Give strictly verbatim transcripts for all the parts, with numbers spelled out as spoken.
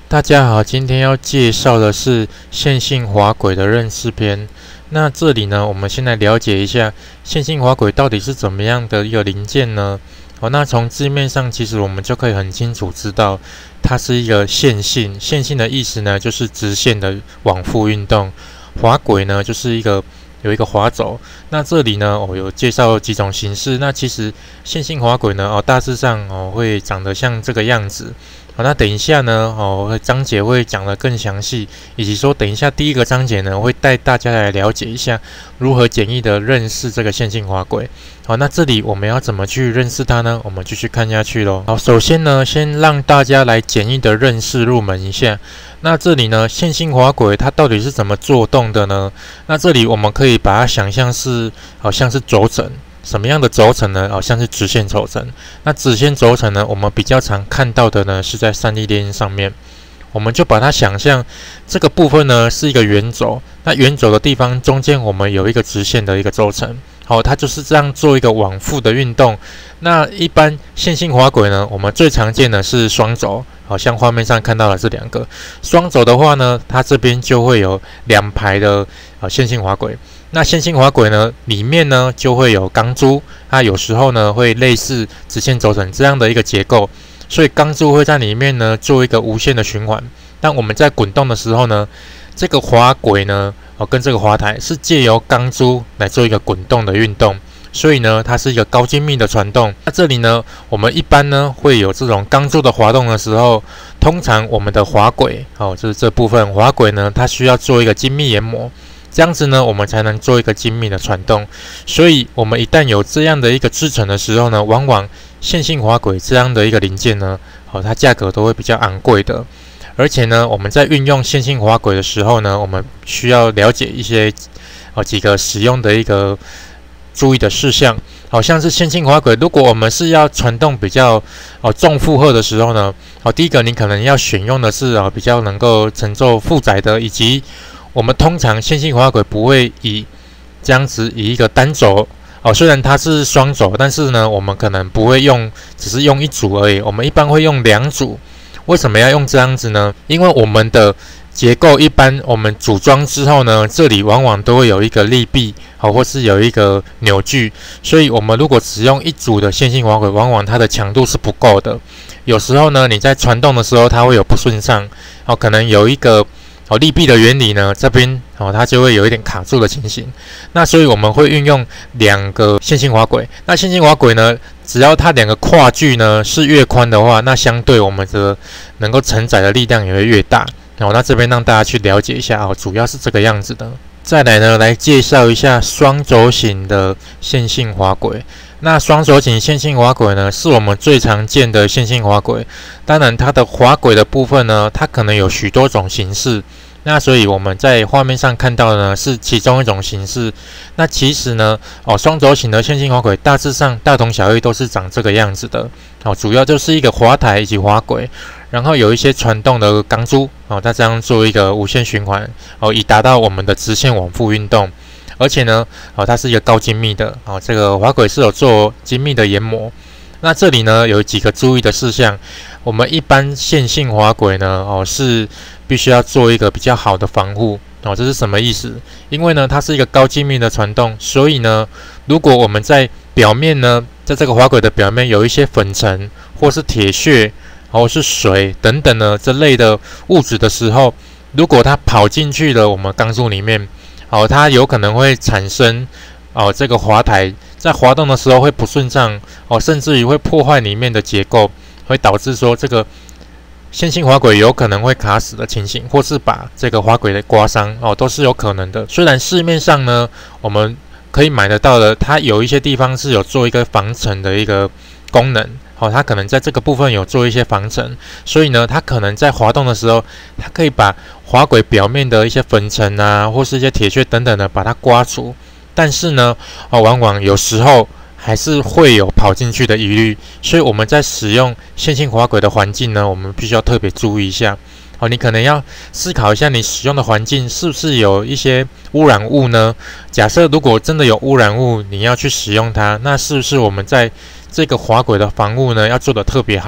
大家好，今天要介绍的是线性滑轨的认识篇。那这里呢，我们先来了解一下线性滑轨到底是怎么样的一个零件呢？哦，那从字面上，其实我们就可以很清楚知道，它是一个线性。线性的意思呢，就是直线的往复运动。滑轨呢，就是一个有一个滑轴。那这里呢，我、哦、有介绍几种形式。那其实线性滑轨呢，哦，大致上哦会长得像这个样子。好，那等一下呢，哦，章节会讲得更详细，以及说等一下第一个章节呢，会带大家来了解一下如何简易的认识这个线性滑轨。好，那这里我们要怎么去认识它呢？我们继续看下去咯。好，首先呢，先让大家来简易的认识入门一下。那这里呢，线性滑轨它到底是怎么做动的呢？那这里我们可以把它想象是，好像是轴承。什么样的轴承呢？好像是直线轴承。那直线轴承呢，我们比较常看到的呢是在 三 D 列印上面。我们就把它想象这个部分呢是一个圆轴，那圆轴的地方中间我们有一个直线的一个轴承。好，它就是这样做一个往复的运动。那一般线性滑轨呢，我们最常见的是双轴。好像画面上看到的这两个双轴的话呢，它这边就会有两排的呃线性滑轨。那线性滑轨呢，里面呢就会有钢珠，它有时候呢会类似直线轴承这样的一个结构，所以钢珠会在里面呢做一个无限的循环。但我们在滚动的时候呢，这个滑轨呢，哦跟这个滑台是借由钢珠来做一个滚动的运动。所以呢，它是一个高精密的传动。那这里呢，我们一般呢会有这种钢珠的滑动的时候，通常我们的滑轨，哦，就是这部分滑轨呢，它需要做一个精密研磨，这样子呢，我们才能做一个精密的传动。所以，我们一旦有这样的一个制成的时候呢，往往线性滑轨这样的一个零件呢，哦，它价格都会比较昂贵的。而且呢，我们在运用线性滑轨的时候呢，我们需要了解一些哦几个使用的一个注意的事项，好像是线性滑轨，如果我们是要传动比较哦重负荷的时候呢，哦第一个你可能要选用的是哦比较能够承受负载的，以及我们通常线性滑轨不会以这样子以一个单轴哦，虽然它是双轴，但是呢我们可能不会用只是用一组而已，我们一般会用两组。为什么要用这样子呢？因为我们的结构一般我们组装之后呢，这里往往都会有一个利弊，好，或是有一个扭矩，所以我们如果只用一组的线性滑轨，往往它的强度是不够的。有时候呢，你在传动的时候，它会有不顺畅，好，可能有一个哦利弊的原理呢，这边哦它就会有一点卡住的情形。那所以我们会运用两个线性滑轨。那线性滑轨呢，只要它两个跨距呢是越宽的话，那相对我们的能够承载的力量也会越大。好，那这边让大家去了解一下哦，主要是这个样子的。再来呢，来介绍一下双轴型的线性滑轨。那双轴型线性滑轨呢，是我们最常见的线性滑轨。当然，它的滑轨的部分呢，它可能有许多种形式。那所以我们在画面上看到的呢，是其中一种形式。那其实呢，哦，双轴型的线性滑轨大致上大同小异，都是长这个样子的。哦，主要就是一个滑台以及滑轨，然后有一些传动的钢珠，哦，它这样做一个无限循环，哦，以达到我们的直线往复运动。而且呢，哦，它是一个高精密的，哦，这个滑轨是有做精密的研磨。那这里呢有几个注意的事项，我们一般线性滑轨呢，哦，是必须要做一个比较好的防护，哦，这是什么意思？因为呢它是一个高精密的传动，所以呢，如果我们在表面呢，在这个滑轨的表面有一些粉尘或是铁屑，或是水等等呢这类的物质的时候，如果它跑进去了我们钢珠里面，哦，它有可能会产生哦这个滑台在滑动的时候会不顺畅，哦，甚至于会破坏里面的结构，会导致说这个线性滑轨有可能会卡死的情形，或是把这个滑轨的刮伤，哦，都是有可能的。虽然市面上呢我们可以买得到的，它有一些地方是有做一个防尘的一个功能，哦，它可能在这个部分有做一些防尘，所以呢，它可能在滑动的时候，它可以把滑轨表面的一些粉尘啊，或是一些铁屑等等的把它刮除。但是呢，哦，往往有时候还是会有跑进去的疑虑，所以我们在使用线性滑轨的环境呢，我们必须要特别注意一下。哦，你可能要思考一下，你使用的环境是不是有一些污染物呢？假设如果真的有污染物，你要去使用它，那是不是我们在这个滑轨的防护呢要做得特别好？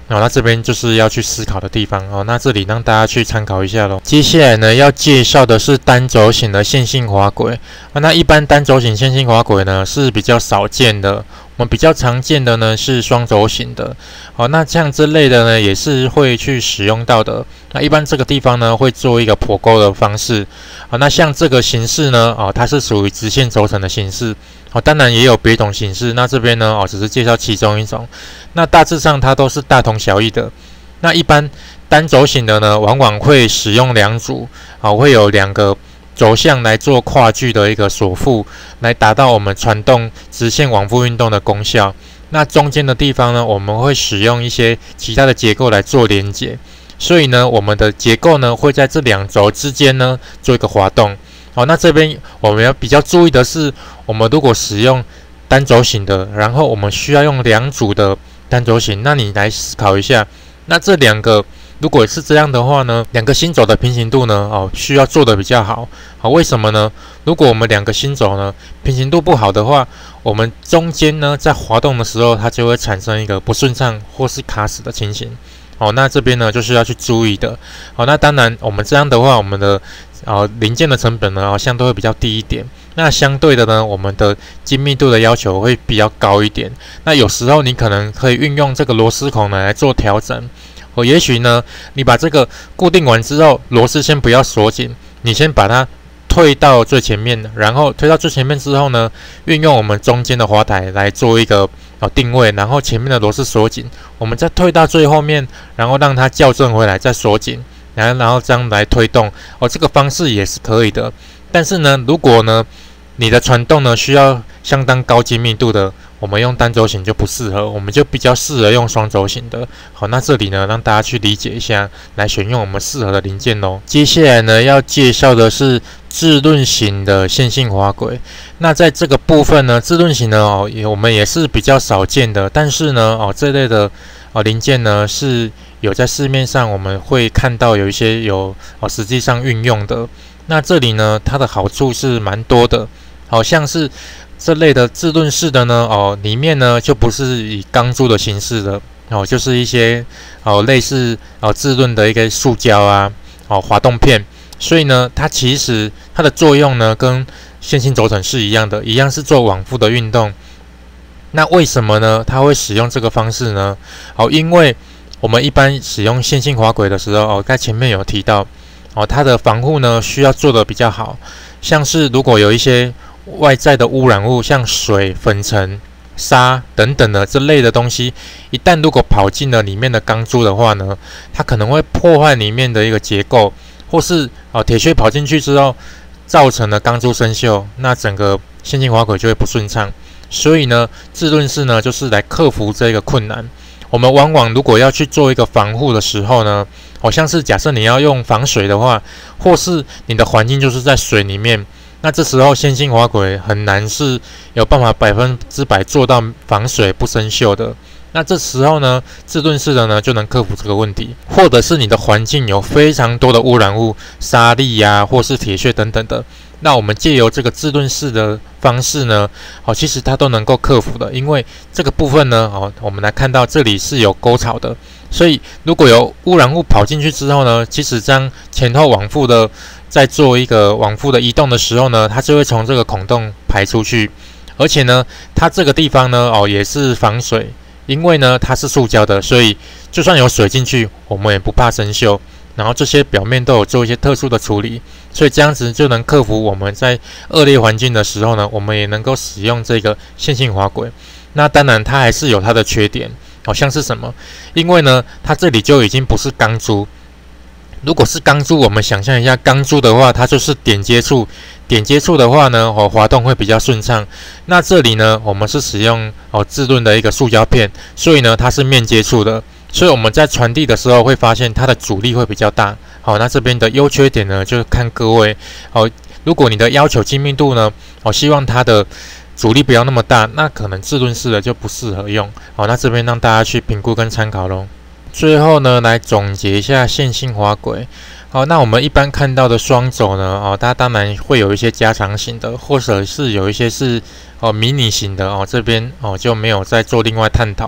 哦，那这边就是要去思考的地方哦。那这里让大家去参考一下咯。接下来呢，要介绍的是单轴型的线性滑轨啊。那一般单轴型线性滑轨呢是比较少见的，我们比较常见的呢是双轴型的。好，那像这类的呢也是会去使用到的。那一般这个地方呢会做一个剖钩的方式。好，那像这个形式呢，哦，它是属于直线轴承的形式。好，当然也有别种形式。那这边呢，哦，只是介绍其中一种。那大致上它都是大同小异的。那一般单轴型的呢，往往会使用两组，好，会有两个轴向来做跨距的一个锁附，来达到我们传动直线往复运动的功效。那中间的地方呢，我们会使用一些其他的结构来做连接。所以呢，我们的结构呢会在这两轴之间呢做一个滑动。好，那这边我们要比较注意的是，我们如果使用单轴型的，然后我们需要用两组的单轴型，那你来思考一下，那这两个如果是这样的话呢，两个心轴的平行度呢，哦，需要做的比较好。好，为什么呢？如果我们两个心轴呢平行度不好的话，我们中间呢在滑动的时候，它就会产生一个不顺畅或是卡死的情形。好，那这边呢就是要去注意的。好，那当然我们这样的话，我们的呃零件的成本呢，相对会比较低一点。那相对的呢，我们的精密度的要求会比较高一点。那有时候你可能可以运用这个螺丝孔呢来做调整。哦，也许呢，你把这个固定完之后，螺丝先不要锁紧，你先把它推到最前面，然后推到最前面之后呢，运用我们中间的滑台来做一个哦定位，然后前面的螺丝锁紧，我们再推到最后面，然后让它校正回来再锁紧，然后然后这样来推动。哦，这个方式也是可以的。但是呢，如果呢你的传动呢需要相当高精密度的，我们用单轴型就不适合，我们就比较适合用双轴型的。好，那这里呢让大家去理解一下，来选用我们适合的零件咯。接下来呢要介绍的是自论型的线性滑轨。那在这个部分呢，自论型呢哦，我们也是比较少见的，但是呢哦这类的哦零件呢是有在市面上我们会看到有一些有哦实际上运用的。那这里呢它的好处是蛮多的。好像是这类的自论式的呢，哦，里面呢就不是以钢珠的形式的，哦，就是一些哦类似哦自论的一个塑胶啊，哦滑动片，所以呢，它其实它的作用呢跟线性轴承是一样的，一样是做往复的运动。那为什么呢？它会使用这个方式呢？哦，因为我们一般使用线性滑轨的时候，哦，在前面有提到，哦，它的防护呢需要做得比较好，像是如果有一些外在的污染物，像水、粉尘、沙等等的这类的东西，一旦如果跑进了里面的钢珠的话呢，它可能会破坏里面的一个结构，或是哦铁屑跑进去之后，造成了钢珠生锈，那整个线性滑轨就会不顺畅。所以呢，自论式呢就是来克服这个困难。我们往往如果要去做一个防护的时候呢，好像是假设你要用防水的话，或是你的环境就是在水里面。那这时候线性滑轨很难是有办法百分之百做到防水不生锈的。那这时候呢，自论式的呢就能克服这个问题，或者是你的环境有非常多的污染物，沙粒呀、啊，或是铁屑等等的。那我们借由这个自论式的方式呢，好，其实它都能够克服的，因为这个部分呢，好，我们来看到这里是有沟槽的，所以如果有污染物跑进去之后呢，其实这样前后往复的在做一个往复的移动的时候呢，它就会从这个孔洞排出去，而且呢，它这个地方呢，哦，也是防水，因为呢它是塑胶的，所以就算有水进去，我们也不怕生锈。然后这些表面都有做一些特殊的处理，所以这样子就能克服我们在恶劣环境的时候呢，我们也能够使用这个线性滑轨。那当然它还是有它的缺点，好像是什么？因为呢，它这里就已经不是钢珠。如果是钢珠，我们想象一下钢珠的话，它就是点接处，点接处的话呢，哦，滑动会比较顺畅。那这里呢，我们是使用哦自论的一个塑胶片，所以呢，它是面接触的。所以我们在传递的时候会发现它的阻力会比较大。好，那这边的优缺点呢，就看各位。好，如果你的要求精密度呢，我希望它的阻力不要那么大，那可能自论式的就不适合用。好，那这边让大家去评估跟参考咯。最后呢，来总结一下线性滑轨。好，那我们一般看到的双轴呢，哦，它当然会有一些加长型的，或者是有一些是哦迷你型的哦，这边哦就没有再做另外探讨。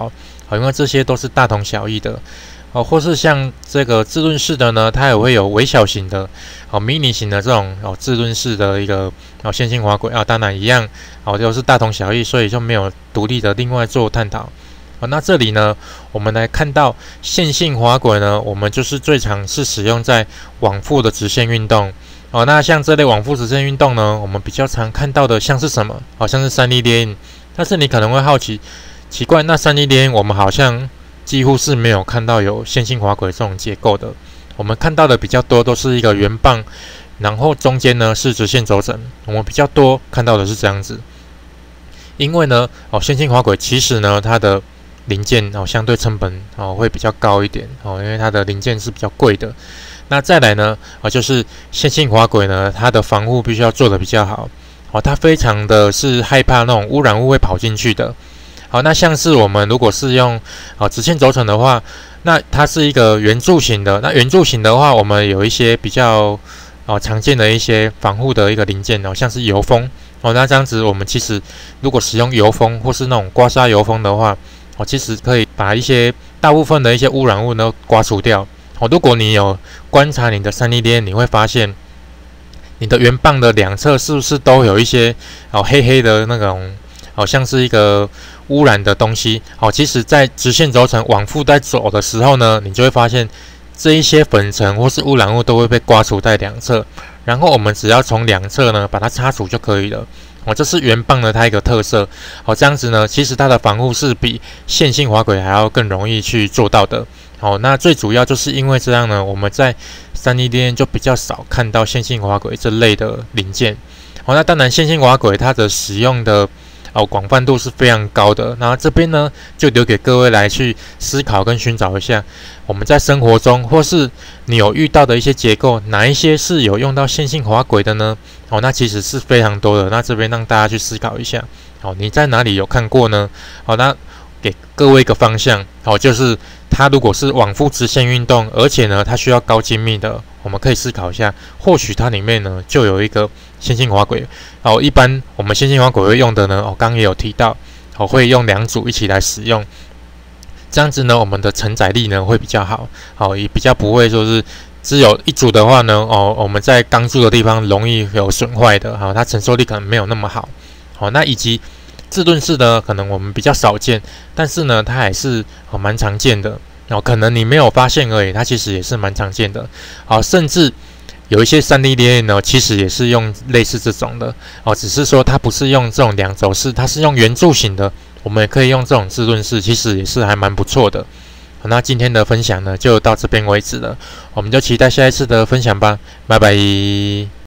好，因为这些都是大同小异的。哦，或是像这个自论式的呢，它也会有微小型的、哦迷你型的这种哦自论式的一个哦线性滑轨啊，当然一样哦，都是大同小异，所以就没有独立的另外做探讨。哦，那这里呢，我们来看到线性滑轨呢，我们就是最常是使用在往复的直线运动。哦，那像这类往复直线运动呢，我们比较常看到的像是什么？好像是三 D 列印。但是你可能会好奇，奇怪，那三 D 列印我们好像几乎是没有看到有线性滑轨这种结构的。我们看到的比较多都是一个圆棒，然后中间呢是直线轴承。我们比较多看到的是这样子。因为呢，哦，线性滑轨其实呢，它的零件哦相对成本哦会比较高一点哦，因为它的零件是比较贵的。那再来呢，啊，就是线性滑轨呢，它的防护必须要做得比较好，哦，它非常的是害怕那种污染物会跑进去的。好，那像是我们如果是用啊直线轴承的话，那它是一个圆柱形的。那圆柱形的话，我们有一些比较哦常见的一些防护的一个零件哦，像是油封哦。那这样子，我们其实如果使用油封或是那种刮痧油封的话，哦，其实可以把一些大部分的一些污染物呢刮除掉。哦，如果你有观察你的三 D 列印，你会发现你的圆棒的两侧是不是都有一些哦黑黑的那种，好像是一个污染的东西。好，其实在直线轴承往复在走的时候呢，你就会发现这一些粉尘或是污染物都会被刮除在两侧，然后我们只要从两侧呢把它擦除就可以了。哦，这是圆棒的它一个特色。好，这样子呢，其实它的防护是比线性滑轨还要更容易去做到的。好，那最主要就是因为这样呢，我们在三 D 列印就比较少看到线性滑轨这类的零件。好，那当然线性滑轨它的使用的哦广泛度是非常高的。那这边呢，就留给各位来去思考跟寻找一下，我们在生活中或是你有遇到的一些结构，哪一些是有用到线性滑轨的呢？哦，那其实是非常多的。那这边让大家去思考一下。好，你在哪里有看过呢？好，那给各位一个方向。好，就是它如果是往复直线运动，而且呢它需要高精密的，我们可以思考一下，或许它里面呢就有一个线性滑轨。哦，一般我们线性滑轨会用的呢，哦，刚刚也有提到，哦，会用两组一起来使用，这样子呢，我们的承载力呢会比较好，好，也比较不会说是只有一组的话呢，哦，我们在钢柱的地方容易有损坏的，好，它承受力可能没有那么好，好，那以及自盾式的可能我们比较少见，但是呢，它还是哦蛮常见的，哦，可能你没有发现而已，它其实也是蛮常见的，好，甚至有一些 三 D 列印呢，其实也是用类似这种的，哦，只是说它不是用这种两轴式，它是用圆柱形的，我们也可以用这种自盾式，其实也是还蛮不错的。好，那今天的分享呢，就到这边为止了，我们就期待下一次的分享吧，拜拜。